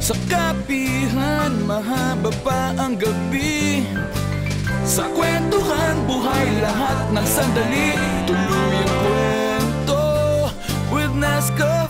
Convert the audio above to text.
Sa kapihan, mahaba pa ang gabi. Sa kwentuhan, buhay lahat ng sandali. Tuluyang kwento with Nesco.